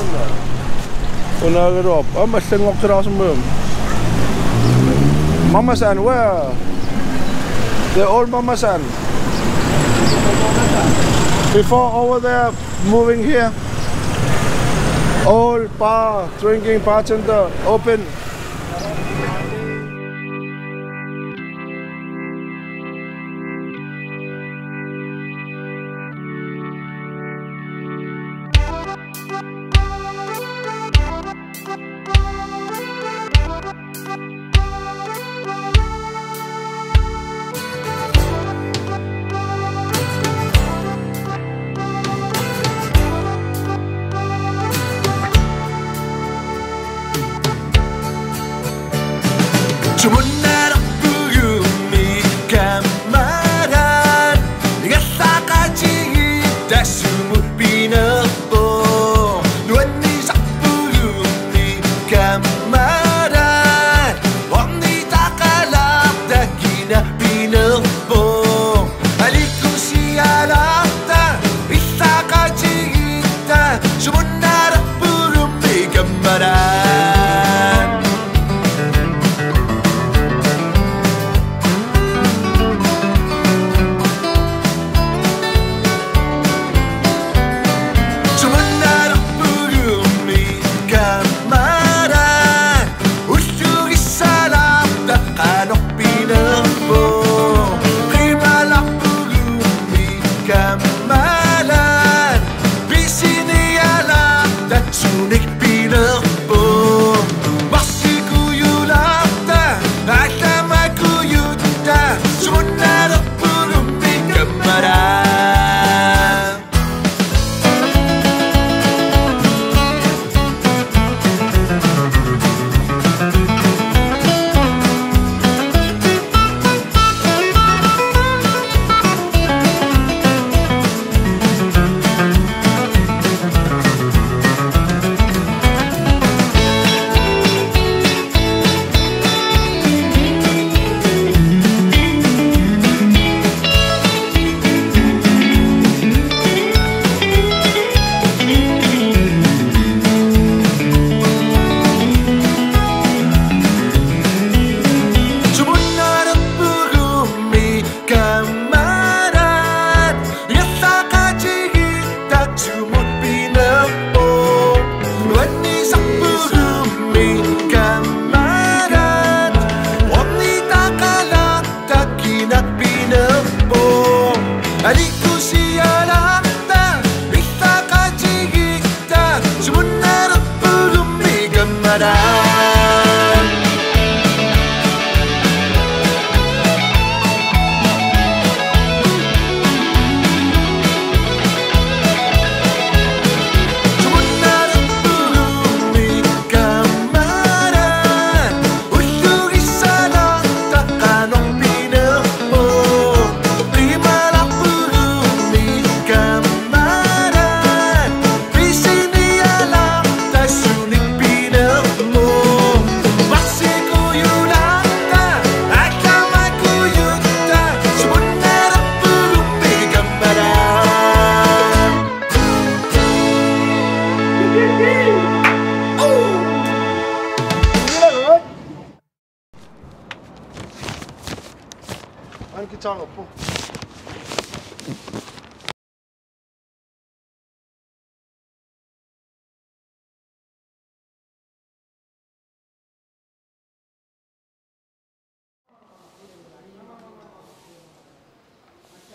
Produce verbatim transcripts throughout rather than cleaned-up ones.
Suernerit. Oh, masih ngok cerah semua. Mama San, where? The old Mama San. Before over there, moving here. Old bar, drinking bartender, open. Sumunnalerpugut ni kamaran, dengan sakaji tak sumut pinepo. Nuan ni sakpugut ni kamaran, wang ni tak kalah dah kina pinepo. Aliku sialah tak bisa kaji kita, Sumunnalerpugut ni kamaran. Aliku sialah tak bisa kaji kita, Sumunnalerpugut ni kamaran. An kita apa?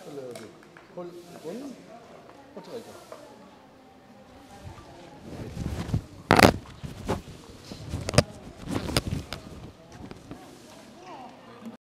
Hol, hol, apa tu?